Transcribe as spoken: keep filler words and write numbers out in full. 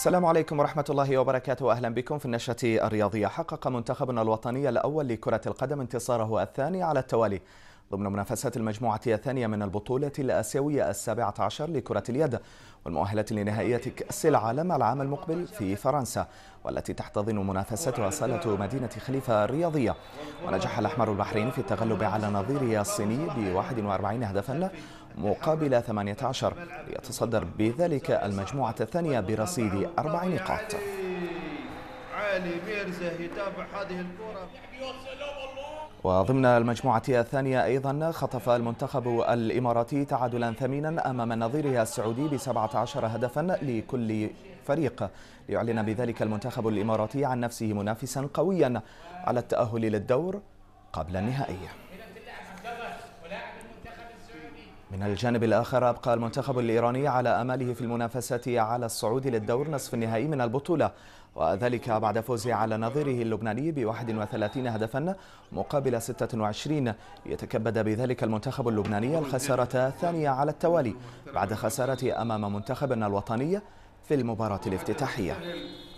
السلام عليكم ورحمة الله وبركاته. أهلا بكم في النشرة الرياضية. حقق منتخبنا الوطني الأول لكرة القدم انتصاره الثاني على التوالي ضمن منافسات المجموعة الثانية من البطولة الآسيوية السابعة عشر لكرة اليد والمؤهلة لنهائية كأس العالم العام المقبل في فرنسا، والتي تحتضن منافستها صالة مدينة خليفة الرياضية. ونجح الأحمر البحريني في التغلب على نظيره الصيني بواحد وأربعين هدفا مقابل ثمانية عشر ليتصدر بذلك المجموعة الثانية برصيد أربع نقاط. علي ميرزا يتابع هذه الكرة. وضمن المجموعة الثانية أيضا خطف المنتخب الإماراتي تعادلا ثمينا أمام نظيره السعودي بسبعة عشر هدفا لكل فريق، ليعلن بذلك المنتخب الإماراتي عن نفسه منافسا قويا على التأهل للدور قبل النهائي. من الجانب الآخر أبقى المنتخب الإيراني على أماله في المنافسة على الصعود للدور نصف النهائي من البطولة، وذلك بعد فوزه على نظيره اللبناني بواحد وثلاثين هدفا مقابل ستة وعشرين، ليتكبد بذلك المنتخب اللبناني الخسارة الثانية على التوالي بعد خسارته أمام منتخبنا الوطني في المباراة الافتتاحية.